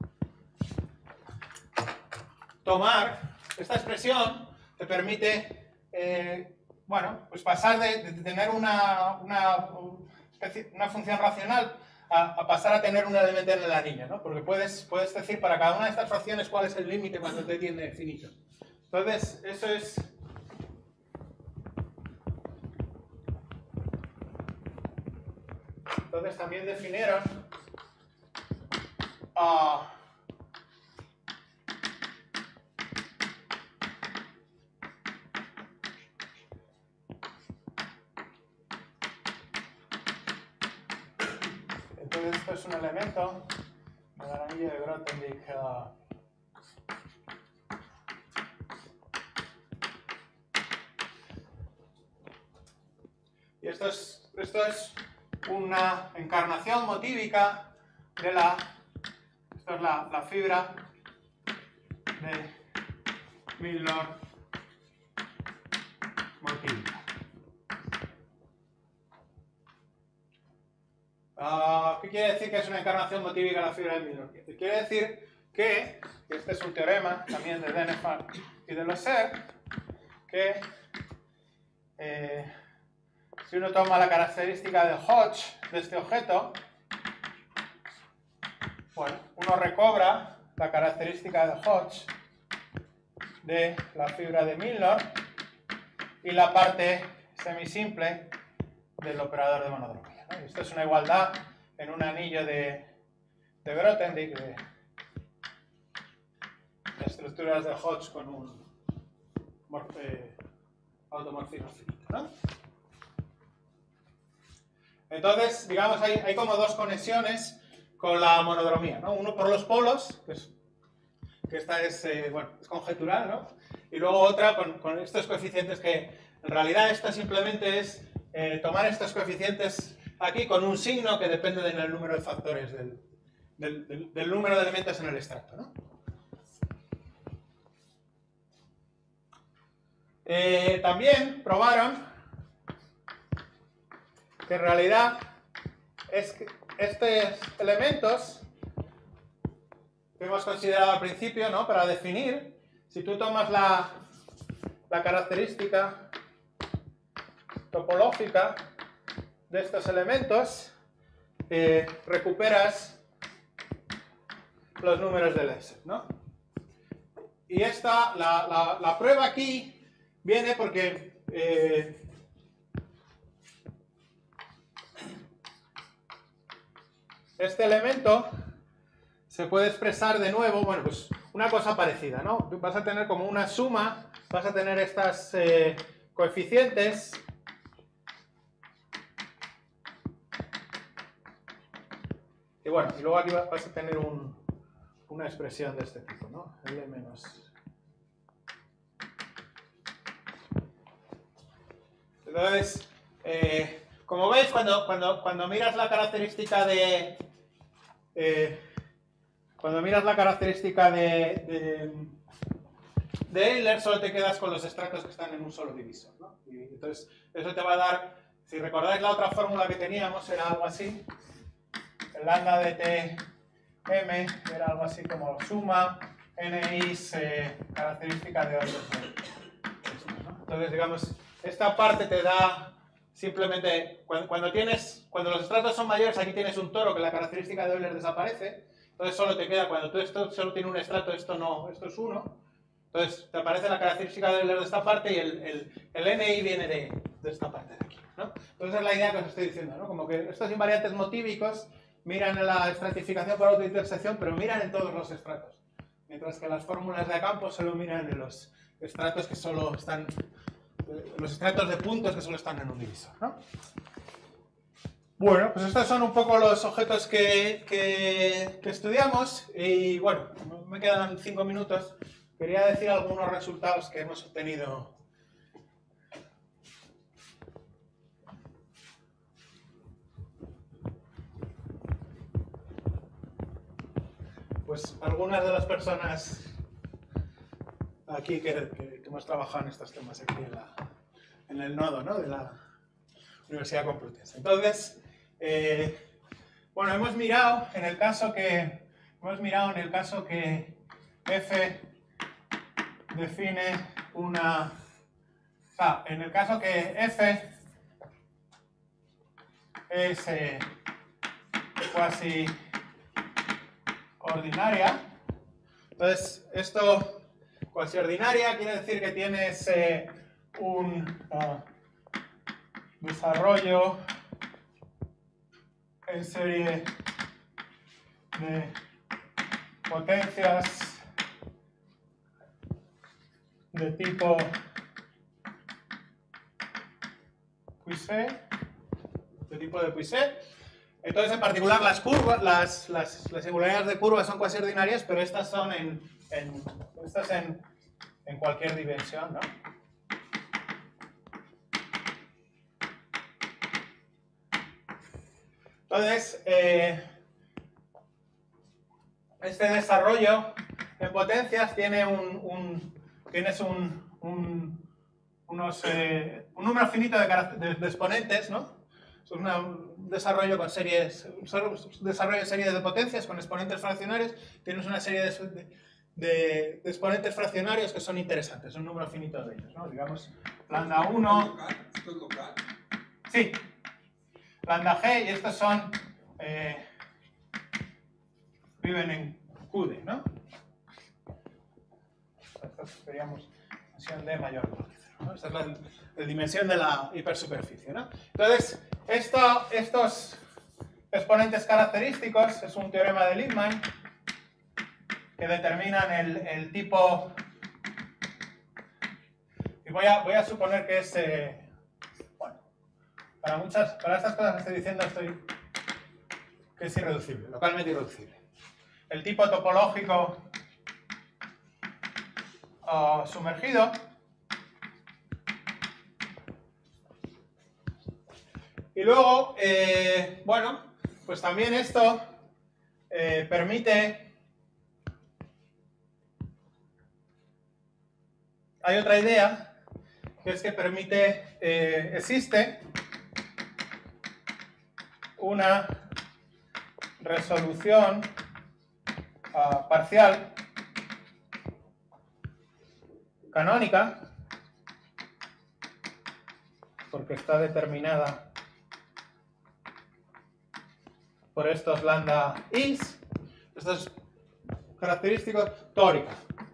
tomar esta expresión, te permite eh, bueno, pues pasar de, de tener una, una, una función racional a, a pasar a tener un elemento en el anillo, ¿no? Porque puedes, puedes decir para cada una de estas fracciones cuál es el límite cuando te tiende finito. Entonces, eso es... Entonces también definieron uh, entonces esto es un elemento del anillo de Grothendieck uh, y esto es, esto es una encarnación motívica de la, esto es la, la fibra de Milnor motívica. Uh, ¿Qué quiere decir que es una encarnación motívica de la fibra de Milnor? Quiere decir que, que este es un teorema también de Denefar y de Loser, que eh, si uno toma la característica de Hodge de este objeto, bueno, uno recobra la característica de Hodge de la fibra de Milnor y la parte semisimple del operador de monodromía, ¿no? Esto es una igualdad en un anillo de, de Grothendieck de, de estructuras de Hodge con un eh, automorfismo finito, ¿no? Entonces, digamos, hay, hay como dos conexiones con la monodromía, ¿no? Uno por los polos, que, es, que esta es, eh, bueno, es conjetural, ¿no? Y luego otra con, con estos coeficientes que, en realidad, esto simplemente es eh, tomar estos coeficientes aquí con un signo que depende del número de factores, del, del, del, del número de elementos en el extracto, ¿no? Eh, también probaron que en realidad es que estos elementos que hemos considerado al principio, ¿no? Para definir, si tú tomas la, la característica topológica de estos elementos, eh, recuperas los números del S, ¿no? Y esta, la, la, la prueba aquí viene porque eh, este elemento se puede expresar de nuevo, bueno, pues una cosa parecida, ¿no? Vas a tener como una suma, vas a tener estas eh, coeficientes y bueno, y luego aquí vas a tener un, una expresión de este tipo, ¿no? L menos. Entonces, eh, como veis, cuando, cuando, cuando miras la característica de eh, cuando miras la característica de, de, de Euler solo te quedas con los estratos que están en un solo divisor, ¿no? Y entonces eso te va a dar, si recordáis la otra fórmula que teníamos, era algo así, el lambda de T M era algo así como suma N is eh, característica de orden de esto, ¿no? Entonces, digamos, esta parte te da simplemente, cuando, cuando tienes, cuando los estratos son mayores, aquí tienes un toro que la característica de Euler desaparece, entonces solo te queda, cuando tú esto solo tiene un estrato, esto no, esto es uno, entonces te aparece la característica de Euler de esta parte y el, el, el N I viene de, de esta parte de aquí, ¿no? Entonces es la idea que os estoy diciendo, ¿no? Como que estos invariantes motíbicos miran en la estratificación por autointersección, pero miran en todos los estratos. Mientras que las fórmulas de campo solo miran en los estratos que solo están, los estratos de puntos que solo están en un divisor, ¿no? Bueno, pues estos son un poco los objetos que, que, que estudiamos y bueno, me quedan cinco minutos. Quería decir algunos resultados que hemos obtenido. Pues algunas de las personas aquí que, que, que hemos trabajado en estos temas aquí en, la, en el nodo, ¿no? De la Universidad Complutense. Entonces, eh, bueno, hemos mirado en el caso que hemos mirado en el caso que F define una, o sea, en el caso que F es eh, cuasi ordinaria. Entonces, esto cuasi ordinaria quiere decir que tienes eh, un uh, desarrollo en serie de potencias de tipo Puiseux, de tipo de Puiseux. Entonces, en particular, las curvas, las, las, las singularidades de curvas son cuasi ordinarias, pero estas son en, en, estas en, en cualquier dimensión, ¿no? Entonces, eh, este desarrollo en potencias tiene un, un tienes un, un, unos, eh, un número finito de, de, de exponentes, ¿no? Es una, un desarrollo con series, un desarrollo de serie de potencias con exponentes fraccionarios. Tienes una serie de, de, de, de exponentes fraccionarios que son interesantes, un número finito de ellos, ¿no? Digamos, lambda uno. ¿Esto es local? Sí. Lambda G, y estos son, eh, viven en Q D, ¿no? Estos seríamos dimensión D mayor que cero, ¿no? Esta es la, la dimensión de la hipersuperficie, ¿no? Entonces, esto, estos exponentes característicos es un teorema de Lippmann que determinan el, el tipo, y voy a, voy a suponer que es, eh, bueno, para muchas, para estas cosas que estoy diciendo estoy, que es irreducible, localmente irreducible. El tipo topológico uh, sumergido. Y luego, eh, bueno, pues también esto eh, permite, hay otra idea, que es que permite, eh, existe una resolución uh, parcial canónica, porque está determinada por estos lambda is, estos característicos tórica.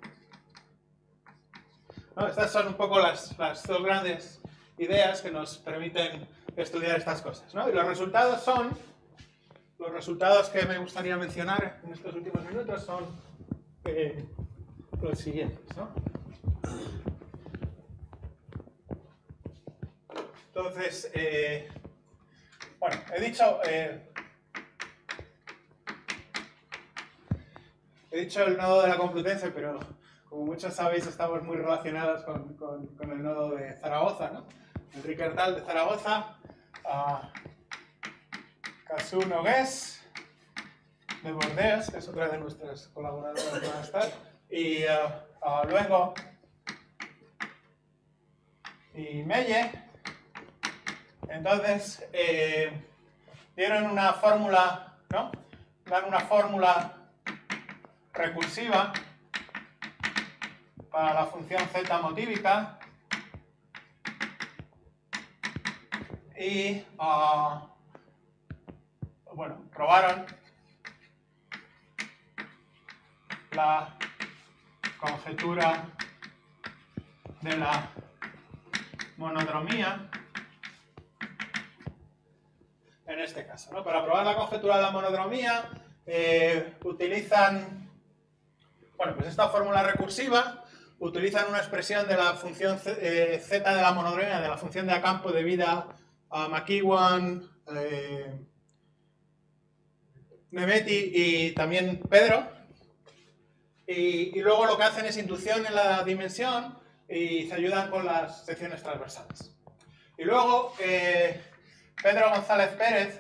¿No? Estas son un poco las, las dos grandes ideas que nos permiten estudiar estas cosas, ¿no? Y los resultados son, los resultados que me gustaría mencionar en estos últimos minutos son eh, los siguientes, ¿no? Entonces, eh, bueno, he dicho, eh, he dicho el nodo de la Complutense, pero como muchos sabéis, estamos muy relacionados con, con, con el nodo de Zaragoza, ¿no? Enrique Artal de Zaragoza, uh, Casu Nogués de Bordeas, que es otra de nuestras colaboradoras que van a estar, y uh, uh, luego y Melle, entonces eh, dieron una fórmula, ¿no? Dan una fórmula recursiva para la función z motívica y uh, bueno, probaron la conjetura de la monodromía en este caso, ¿no? Para probar la conjetura de la monodromía eh, utilizan, bueno, pues esta fórmula recursiva, utilizan una expresión de la función z, eh, z de la monodromía, de la función de a campo debida a McEwan, eh, Nemeti y también Pedro, y, y luego lo que hacen es inducción en la dimensión y se ayudan con las secciones transversales. Y luego eh, Pedro González Pérez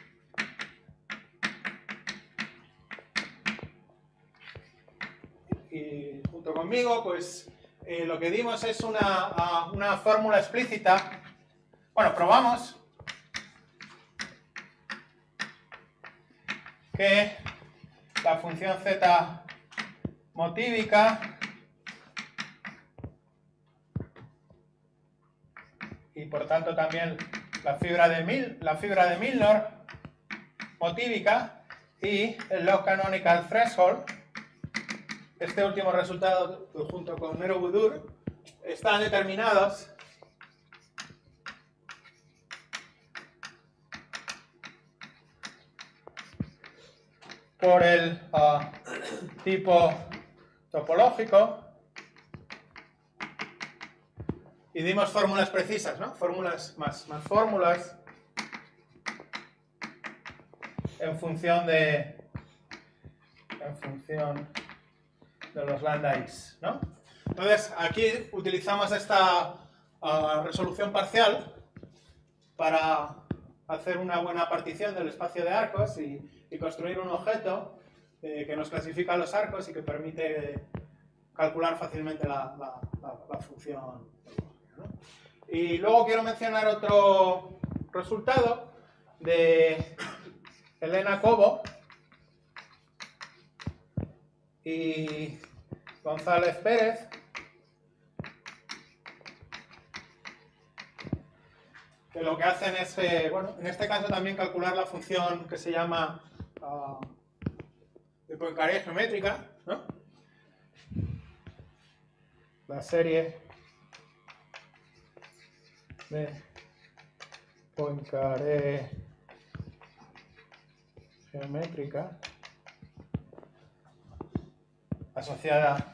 y junto conmigo, pues eh, lo que dimos es una, una fórmula explícita. Bueno, probamos que la función z motívica y por tanto también la fibra de, Mil, la fibra de Milnor motívica y el log canonical threshold, este último resultado junto con Nero Budur, están determinados por el uh, tipo topológico y dimos fórmulas precisas, ¿no? Fórmulas más, más fórmulas en función de en función de los lambda-is, ¿no? Entonces aquí utilizamos esta uh, resolución parcial para hacer una buena partición del espacio de arcos y, y construir un objeto eh, que nos clasifica los arcos y que permite calcular fácilmente la, la, la, la función, ¿no? Y luego quiero mencionar otro resultado de Elena Cobo y González Pérez, que lo que hacen es, eh, bueno, en este caso también calcular la función que se llama uh, de Poincaré geométrica, ¿no? La serie de Poincaré geométrica asociada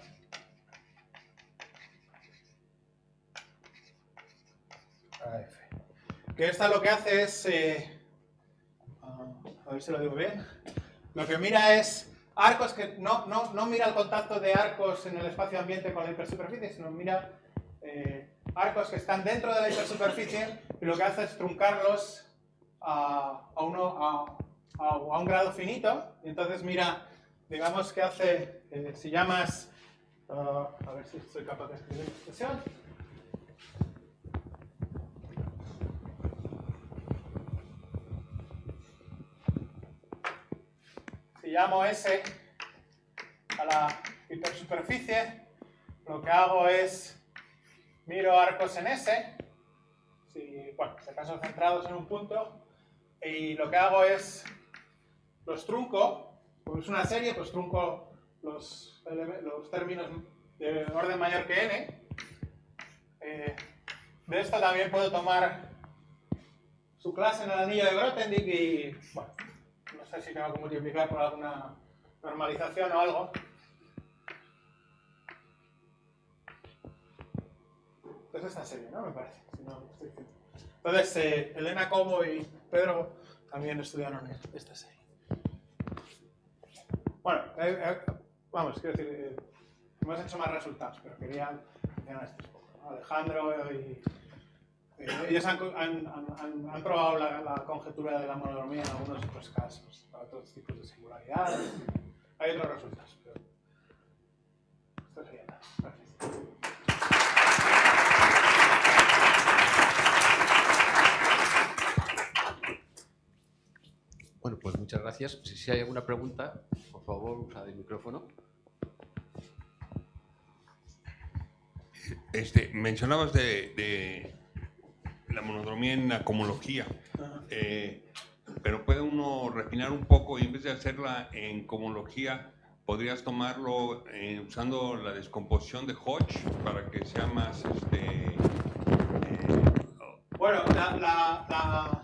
a F. Que esta lo que hace es, eh, a ver si lo digo bien, lo que mira es arcos que no, no, no mira el contacto de arcos en el espacio ambiente con la hipersuperficie, sino mira eh, arcos que están dentro de la hipersuperficie y lo que hace es truncarlos a, a, uno, a, a, a un grado finito. Y entonces mira, digamos que hace, eh, si llamas, uh, a ver si soy capaz de escribir la expresión. Si llamo S a la hipersuperficie, lo que hago es miro arcos en S, si, bueno, si acaso centrados en un punto, y lo que hago es los trunco, como es una serie, pues trunco los, los términos de orden mayor que n. Eh, de esto también puedo tomar su clase en el anillo de Grothendieck y, bueno, no sé si tengo que multiplicar por alguna normalización o algo. Entonces esta serie, ¿no? Me parece. Si no, estoy diciendo. Entonces, eh, Elena Cobo y Pedro también estudiaron esta serie. Bueno, eh, eh, vamos, quiero decir, eh, hemos hecho más resultados, pero quería mencionar estos pocos, ¿no? Alejandro y... Eh, ellos han, han, han, han probado la, la conjetura de la monodromía en algunos otros casos, para otros tipos de singularidades. Hay otros resultados, pero esto sería nada. Gracias. Bueno, pues muchas gracias. Si, si hay alguna pregunta, por favor, usa el micrófono. Este, mencionabas de, de la monodromía en la cohomología, eh, pero puede uno refinar un poco y en vez de hacerla en cohomología, podrías tomarlo eh, usando la descomposición de Hodge para que sea más... Este, eh, bueno, la, la, la,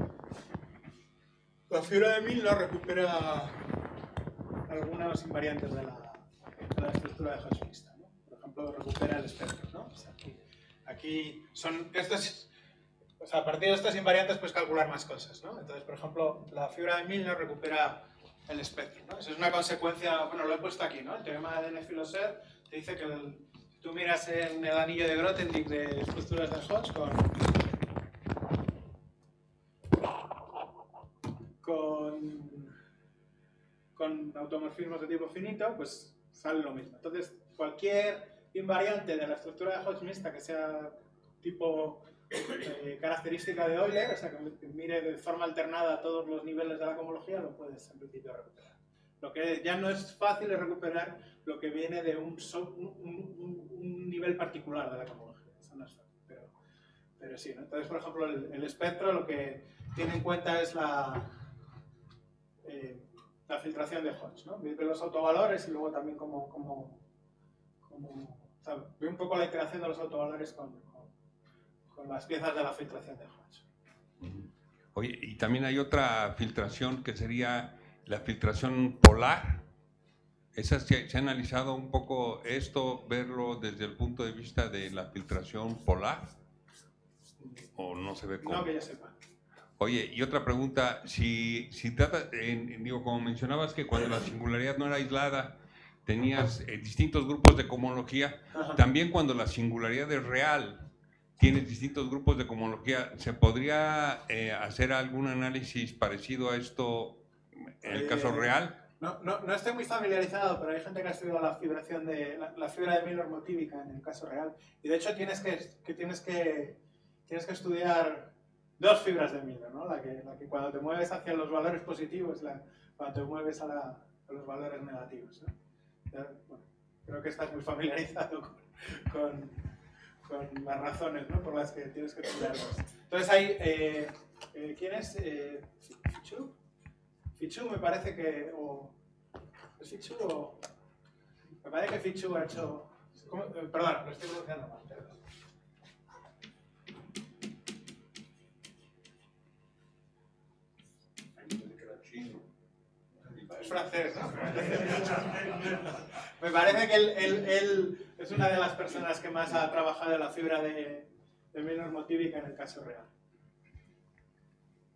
la fibra de Milnor recupera algunas invariantes de la, de la estructura de Hodge mixta, ¿no? Por ejemplo, recupera el espectro, ¿no? O sea, aquí, aquí son estas, o sea, a partir de estas invariantes puedes calcular más cosas, ¿no? Entonces, por ejemplo, la fibra de Milnor recupera el espectro, ¿no? Eso es una consecuencia, bueno, lo he puesto aquí, ¿no? El teorema de Nefiloser te dice que el, si tú miras en el anillo de Grothendieck de estructuras de Hodge con, con, con automorfismos de tipo finito, pues sale lo mismo. Entonces, cualquier invariante de la estructura de Hodge mixta que sea tipo eh, característica de Euler, o sea, que mire de forma alternada todos los niveles de la cohomología, lo puedes en principio recuperar. Lo que ya no es fácil es recuperar lo que viene de un, un, un, un nivel particular de la cohomología. Eso no es fácil, pero, pero sí, ¿no? Entonces, por ejemplo, el, el espectro lo que tiene en cuenta es la, eh, la filtración de Hodge, ¿no? Ve los autovalores y luego también como, como, como o sea, ve un poco la interacción de los autovalores con, con, con las piezas de la filtración de Hodge. Oye, y también hay otra filtración que sería la filtración polar. Esa se, se ha analizado un poco esto, verlo desde el punto de vista de la filtración polar, o no se ve cómo. No que yo sepa. Oye, y otra pregunta, si, si trata, eh, digo, como mencionabas que cuando la singularidad no era aislada, tenías eh, distintos grupos de cohomología, Ajá. También cuando la singularidad es real, tienes distintos grupos de cohomología, ¿se podría eh, hacer algún análisis parecido a esto en el caso Eh, real? No, no, no estoy muy familiarizado, pero hay gente que ha estudiado la fibración de la, la fibra de Milnor motívica en el caso real. Y de hecho tienes que, que, tienes que, tienes que estudiar dos fibras de Milnor, ¿no? La que, la que cuando te mueves hacia los valores positivos, la, cuando te mueves a, la, a los valores negativos, ¿no? Ya, bueno, creo que estás muy familiarizado con, con, con las razones, ¿no? Por las que tienes que estudiarlas. Entonces hay, eh, eh, ¿quién es? Eh, ¿Fichu? Fichu me parece que, o, ¿es Fichu o? Me parece que Fichu ha hecho, ¿cómo? Eh, perdón, lo estoy pronunciando mal, perdón. Es francés, ¿no? Me parece que él, él, él es una de las personas que más ha trabajado en la fibra de, de Milnor motívica en el caso real.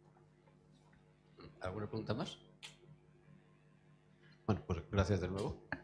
¿Alguna pregunta más? Bueno, pues gracias de nuevo.